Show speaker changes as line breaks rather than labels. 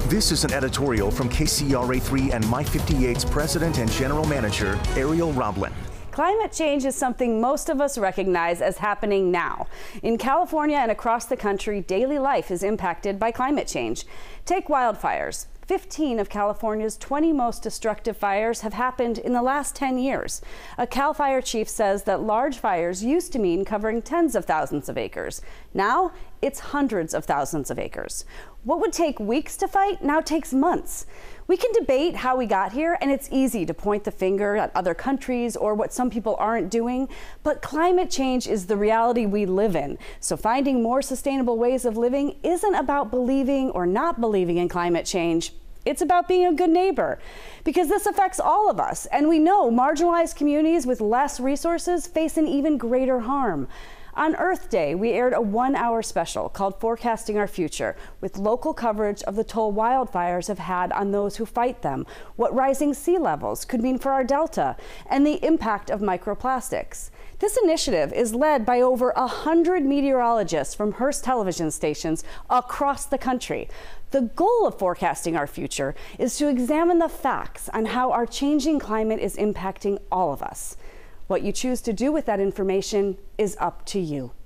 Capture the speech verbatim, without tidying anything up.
This is an editorial from K C R A three and My fifty-eight's president and general manager, Ariel Roblin.
Climate change is something most of us recognize as happening now. In California and across the country, daily life is impacted by climate change. Take wildfires. fifteen of California's twenty most destructive fires have happened in the last ten years. A CAL FIRE chief says that large fires used to mean covering tens of thousands of acres. Now, it's hundreds of thousands of acres. What would take weeks to fight now takes months. We can debate how we got here, and it's easy to point the finger at other countries or what some people aren't doing, but climate change is the reality we live in. So finding more sustainable ways of living isn't about believing or not believing in climate change. It's about being a good neighbor, because this affects all of us, and we know marginalized communities with less resources face an even greater harm. On Earth Day, we aired a one-hour special called Forecasting Our Future, with local coverage of the toll wildfires have had on those who fight them, what rising sea levels could mean for our delta, and the impact of microplastics. This initiative is led by over a hundred meteorologists from Hearst television stations across the country. The goal of Forecasting Our Future is to examine the facts on how our changing climate is impacting all of us. What you choose to do with that information is up to you.